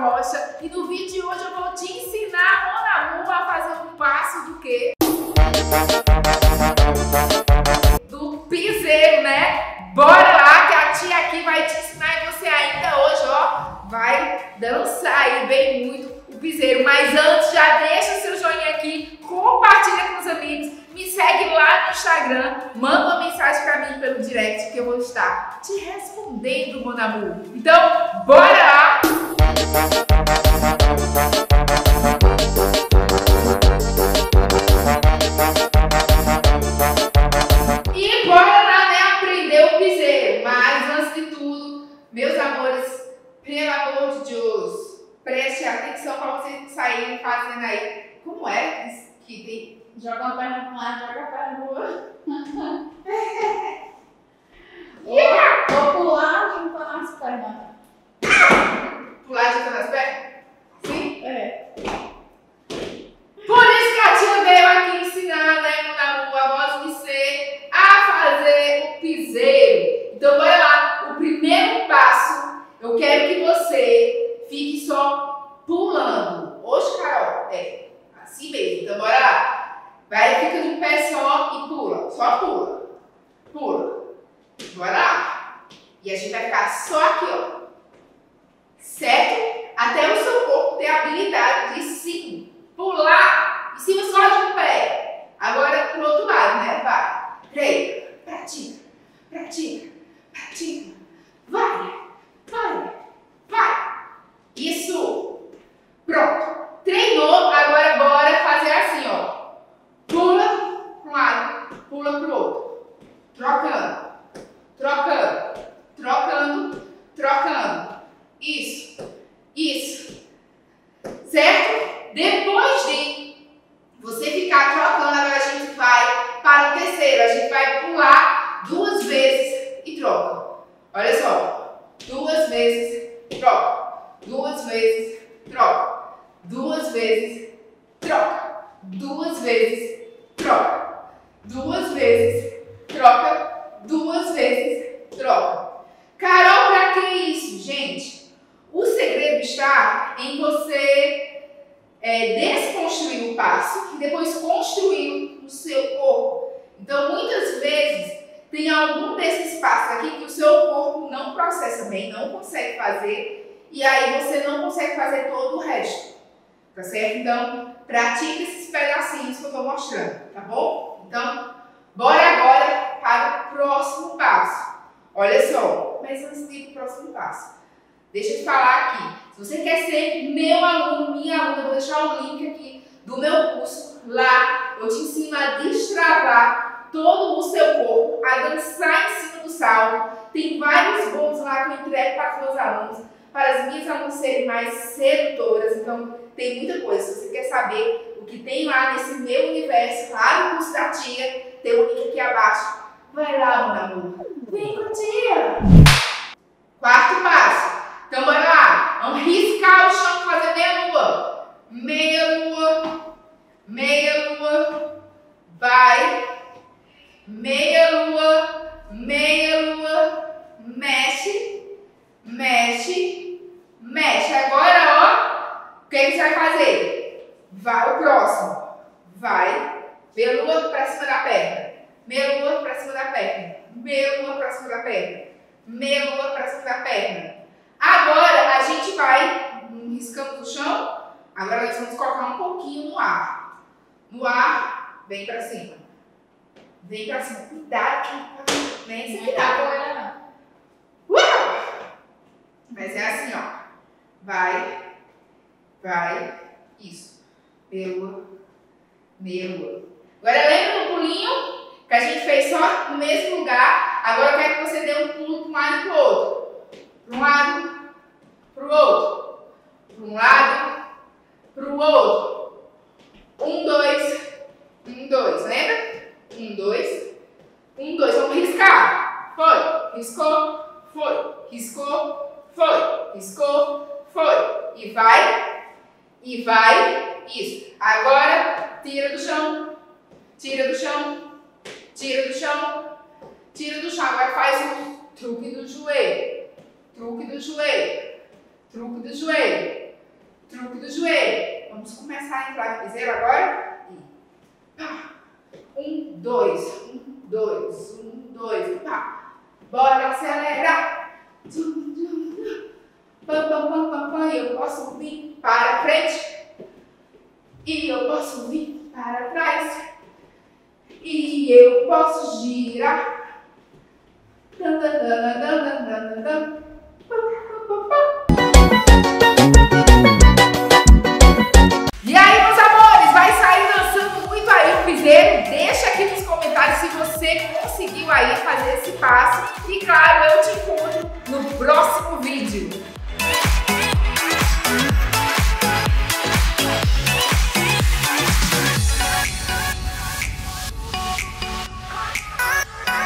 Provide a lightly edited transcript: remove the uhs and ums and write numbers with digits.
Rocha e no vídeo de hoje eu vou te ensinar, mon amour, a fazer um passo do quê? Do piseiro, né? Bora lá que a tia aqui vai te ensinar e você ainda hoje, ó, vai dançar aí bem muito o piseiro. Mas antes, já deixa seu joinha aqui, compartilha com os amigos, me segue lá no Instagram, manda uma mensagem pra mim pelo direct que eu vou estar te respondendo, mon amour. Então, bora lá! E bora lá, né, aprender o piseiro. Mas antes de tudo, meus amores, pelo amor de Deus, preste atenção para vocês saírem fazendo aí. Como é que tem? Joga a perna para um lado, joga a perna pro outro. Vou pular juntando as pernas. Pular juntando as pernas? Sim? É. Por isso que a tia veio aqui ensinar, né, mon amour, a você a fazer o piseiro. Então, bora lá. O primeiro passo, eu quero que você fique só pulando. Oxe, Carol, é assim mesmo. Então, bora lá. Vai, fica de um pé só e pula. Só pula. Pula. Bora lá. E a gente vai ficar só aqui, ó. Certo? Até o seu corpo ter a habilidade de sim pular em cima só de um pé. Agora pro outro lado, né? Vai. Treina. Pratica. Pratica. Pratica. Vai. Vai. Vai. Isso. Pronto. Treinou. Agora bora fazer assim, ó. Pula para um lado, pula para o outro. Trocando, trocando, trocando, trocando. Isso, isso. Certo? Depois de você ficar trocando, agora a gente vai para o terceiro. A gente vai pular 2 vezes e troca. Olha só. 2 vezes, troca. 2 vezes, troca. 2 vezes, troca. 2 vezes, troca. 2 vezes, troca. 2 vezes, troca. Carol, pra que isso, gente? O segredo está em você desconstruir o passo e depois construir no seu corpo. Então, muitas vezes, tem algum desses passos aqui que o seu corpo não processa bem, não consegue fazer, e aí você não consegue fazer todo o resto. Tá certo? Então, pratique esses pedacinhos que eu tô mostrando, tá bom? Então, bora agora para o próximo passo. Olha só, mas antes de ir para o próximo passo, deixa eu te falar aqui. Se você quer ser meu aluno, minha aluna, eu vou deixar o link aqui do meu curso. Lá eu te ensino a destravar todo o seu corpo, a dançar em cima do salto. Tem vários bônus lá que eu entrego para os meus alunos, para as minhas alunas serem mais sedutoras. Então, tem muita coisa. Se você quer saber o que tem lá nesse meu universo, lá no curso da tia, tem um link aqui abaixo. Vai lá, mon amour. Vem com a tia. Quarto passo. Então, bora lá. Vamos riscar o chão, fazer meia lua. Meia lua. Meia lua. Vai. Meia lua. Meia lua. Mexe. Mexe. Mexe. Agora, ó. O que você vai fazer? Vai o próximo. Vai. Meia lua para cima da perna. Meia lua para cima da perna. Meia lua para cima da perna. Meia lua para cima da perna. Agora a gente vai riscando o chão. Agora nós vamos colocar um pouquinho no ar. No ar, vem para cima. Vem para cima. Cuidado que nem se cuidar. Mas é assim, ó. Vai. Vai. Isso. Meia lua. Meia lua. Agora lembra do pulinho que a gente fez só no mesmo lugar? Agora eu quero que você dê um pulo para um lado e para o outro. Para um lado, para o outro. Para um lado, para o outro. 1, 2, 1, 2. Lembra? 1, 2, 1, 2. Vamos riscar. Foi. Riscou. Foi. Riscou. Foi. Riscou. Foi. E vai. E vai. Isso. Agora, tira do chão. Tira do chão. Tira do chão. Tira do chão. Agora faz um truque do joelho. Truque do joelho. Truque do joelho. truque do joelho. Vamos começar a entrar no piseiro agora. E pá. 1, 2, 1, 2, 1, 2, pá. Bora acelerar. Pam, pam, pam, pam, pam. Eu posso vir para frente. E eu posso vir para trás. E eu posso girar. E aí, meus amores, vai sair dançando muito aí o piseiro? Deixa aqui nos comentários se você conseguiu aí fazer esse passo. E claro, eu te encontro no próximo vídeo.